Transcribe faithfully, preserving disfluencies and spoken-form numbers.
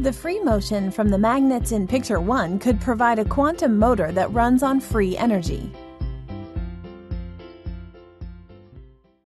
The free motion from the magnets in Picture one could provide a quantum motor that runs on free energy.